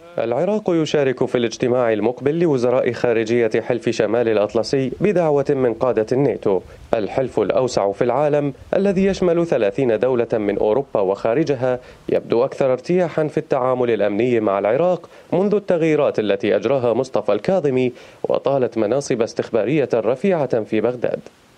العراق يشارك في الاجتماع المقبل لوزراء خارجية حلف شمال الأطلسي بدعوة من قادة الناتو، الحلف الأوسع في العالم الذي يشمل 30 دولة من أوروبا وخارجها، يبدو أكثر ارتياحا في التعامل الأمني مع العراق منذ التغييرات التي أجراها مصطفى الكاظمي وطالت مناصب استخبارية رفيعة في بغداد.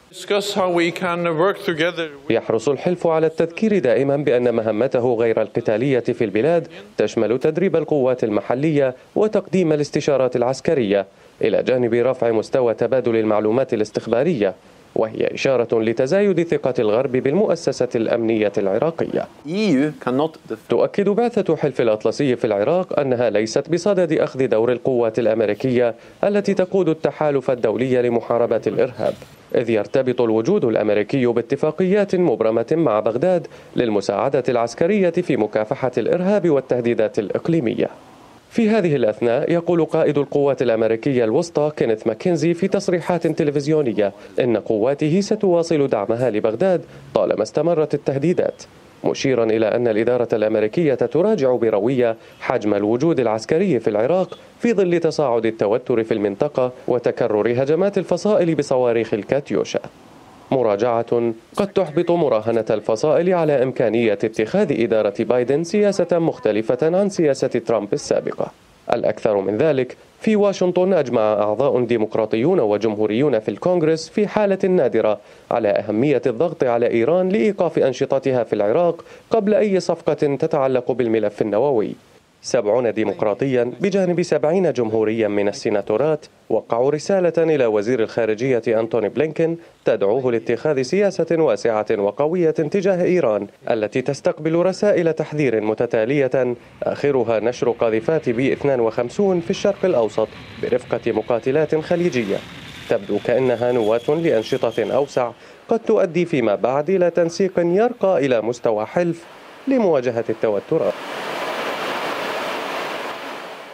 يحرص الحلف على التذكير دائما بأن مهمته غير القتالية في البلاد تشمل تدريب القوات المحلية وتقديم الاستشارات العسكرية، إلى جانب رفع مستوى تبادل المعلومات الاستخبارية، وهي إشارة لتزايد ثقة الغرب بالمؤسسة الأمنية العراقية. تؤكد بعثة حلف الأطلسي في العراق أنها ليست بصدد أخذ دور القوات الأمريكية التي تقود التحالف الدولي لمحاربة الإرهاب، إذ يرتبط الوجود الأمريكي باتفاقيات مبرمة مع بغداد للمساعدة العسكرية في مكافحة الإرهاب والتهديدات الإقليمية. في هذه الأثناء يقول قائد القوات الأمريكية الوسطى كينيث ماكنزي في تصريحات تلفزيونية إن قواته ستواصل دعمها لبغداد طالما استمرت التهديدات، مشيرا إلى أن الإدارة الأمريكية تراجع بروية حجم الوجود العسكري في العراق في ظل تصاعد التوتر في المنطقة وتكرر هجمات الفصائل بصواريخ الكاتيوشا. مراجعة قد تحبط مراهنة الفصائل على إمكانية اتخاذ إدارة بايدن سياسة مختلفة عن سياسة ترامب السابقة. الأكثر من ذلك، في واشنطن أجمع أعضاء ديمقراطيون وجمهوريون في الكونغرس في حالة نادرة على أهمية الضغط على إيران لإيقاف أنشطتها في العراق قبل أي صفقة تتعلق بالملف النووي. 70 ديمقراطيا بجانب 70 جمهوريا من السيناتورات وقعوا رسالة إلى وزير الخارجية أنتوني بلينكن تدعوه لاتخاذ سياسة واسعة وقوية تجاه إيران التي تستقبل رسائل تحذير متتالية، آخرها نشر قاذفات بي 52 في الشرق الأوسط برفقة مقاتلات خليجية، تبدو كأنها نواة لأنشطة أوسع قد تؤدي فيما بعد إلى تنسيق يرقى إلى مستوى حلف لمواجهة التوترات.